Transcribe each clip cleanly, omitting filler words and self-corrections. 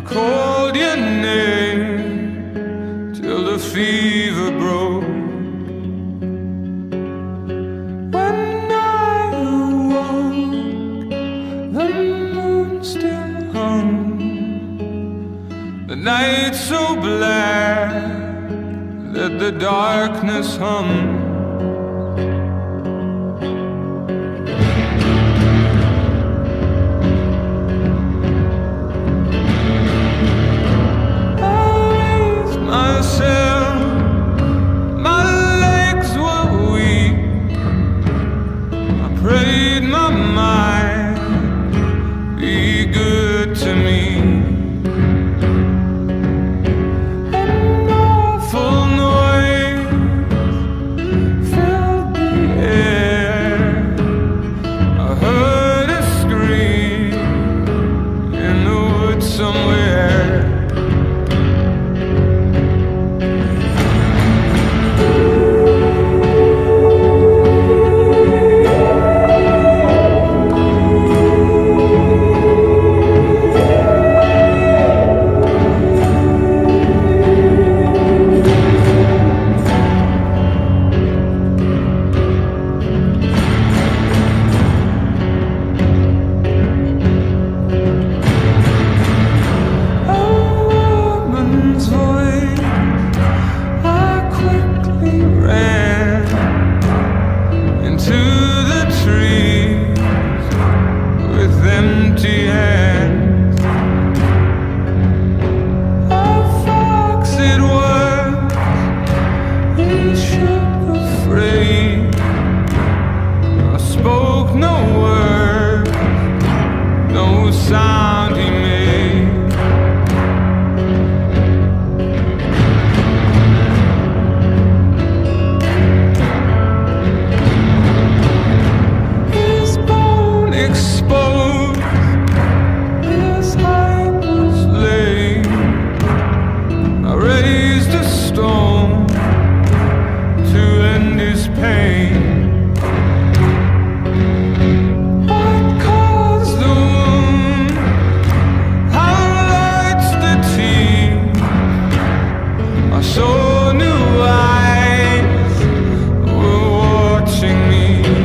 called your name till the fever broke. When I awoke, the moon still hung, the night so black that the darkness hummed. Prayed my mind be good to me. An awful noise filled the air. I heard a scream in the woods somewhere. Empty hands, a fox it was, he shook afraid. I spoke no word, no sound he made. His bone exposed, raised a stone to end his pain. What caused the wound? How lights the teeth? I saw new eyes were watching me.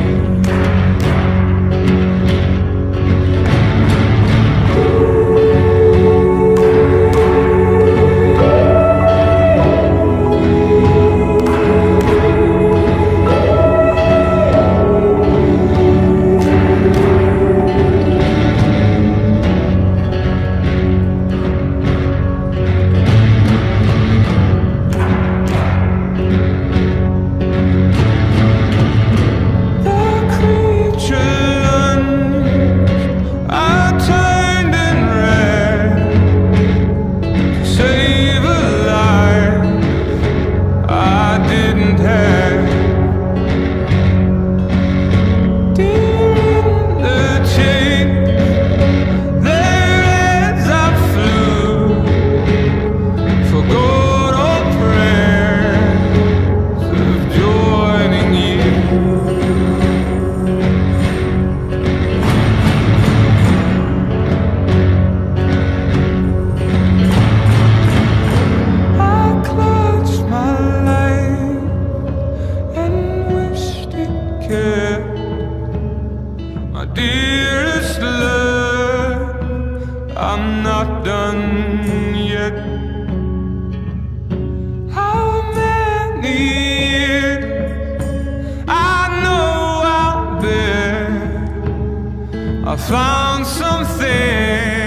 My dearest love, I'm not done yet. How many years I know I'll bear, I found something